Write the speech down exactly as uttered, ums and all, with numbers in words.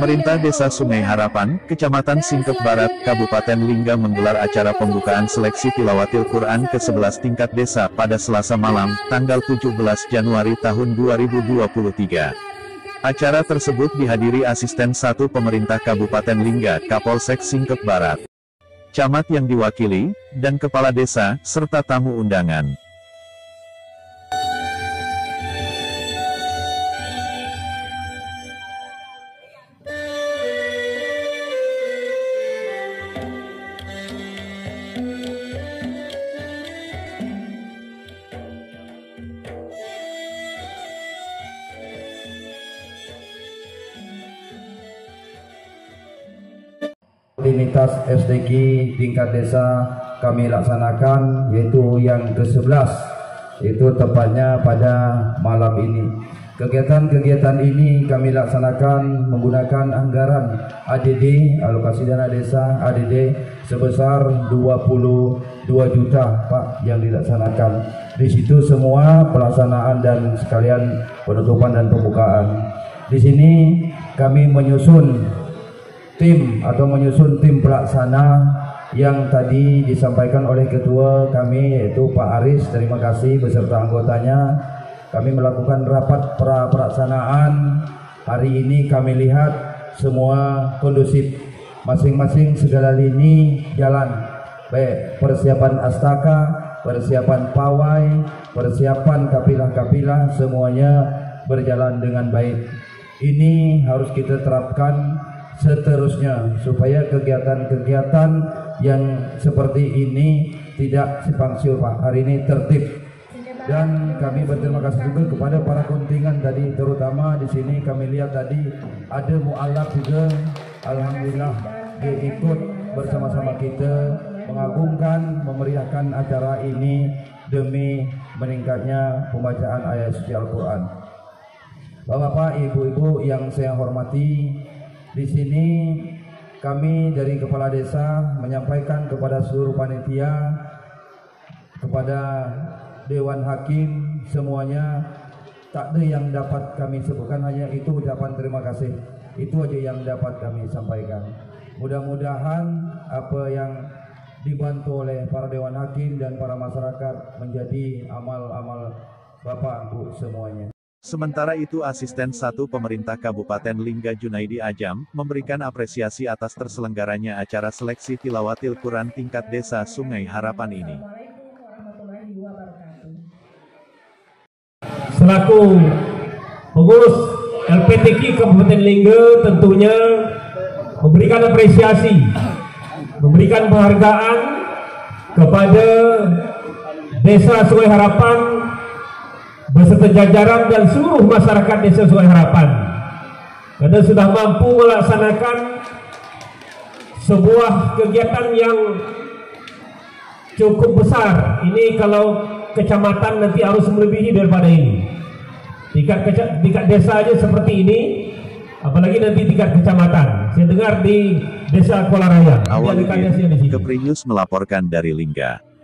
Pemerintah Desa Sungai Harapan, Kecamatan Singkep Barat, Kabupaten Lingga menggelar acara pembukaan seleksi tilawatil Quran ke sebelas tingkat desa pada Selasa malam, tanggal tujuh belas Januari tahun dua ribu dua puluh tiga. Acara tersebut dihadiri Asisten satu Pemerintah Kabupaten Lingga, Kapolsek Singkep Barat, camat yang diwakili, dan kepala desa, serta tamu undangan. Rutinitas S D Q tingkat desa kami laksanakan, yaitu yang ke sebelas, itu tepatnya pada malam ini. Kegiatan-kegiatan ini kami laksanakan menggunakan anggaran A D D, alokasi dana desa A D D, sebesar dua puluh dua juta Pak yang dilaksanakan. Di situ semua pelaksanaan dan sekalian penutupan dan pembukaan. Di sini kami menyusun tim atau menyusun tim pelaksana yang tadi disampaikan oleh ketua kami, yaitu Pak Aris. Terima kasih beserta anggotanya. Kami melakukan rapat pra pelaksanaan. Hari ini kami lihat semua kondusif, masing-masing segala lini jalan, baik persiapan astaka, persiapan pawai, persiapan kapilah-kapilah, semuanya berjalan dengan baik. Ini harus kita terapkan seterusnya supaya kegiatan-kegiatan yang seperti ini tidak simpang siur Pak. Hari ini tertib, dan kami berterima kasih juga kepada para kontingen tadi, terutama di sini kami lihat tadi ada mualaf juga, alhamdulillah dia ikut bersama-sama kita mengagungkan, memeriahkan acara ini demi meningkatnya pembacaan ayat suci Al-Quran. Bapak-bapak, ibu-ibu yang saya hormati, di sini kami dari Kepala Desa menyampaikan kepada seluruh panitia, kepada Dewan Hakim, semuanya tak ada yang dapat kami sebutkan, hanya itu ucapan terima kasih. Itu aja yang dapat kami sampaikan. Mudah-mudahan apa yang dibantu oleh para Dewan Hakim dan para masyarakat menjadi amal-amal Bapak Ibu semuanya. Sementara itu Asisten satu Pemerintah Kabupaten Lingga Junaidi Ajam, memberikan apresiasi atas terselenggaranya acara seleksi tilawatil Quran tingkat desa Sungai Harapan ini. Selaku pengurus L P T Q Kabupaten Lingga tentunya memberikan apresiasi, memberikan penghargaan kepada Desa Sungai Harapan beserta jajaran dan seluruh masyarakat Desa Sungai Harapan, karena sudah mampu melaksanakan sebuah kegiatan yang cukup besar. Ini kalau kecamatan nanti harus melebihi daripada ini. Tingkat, tingkat desa aja seperti ini, apalagi nanti tingkat kecamatan. Saya dengar di Desa Kolaraya. Awal Keprius melaporkan dari Lingga.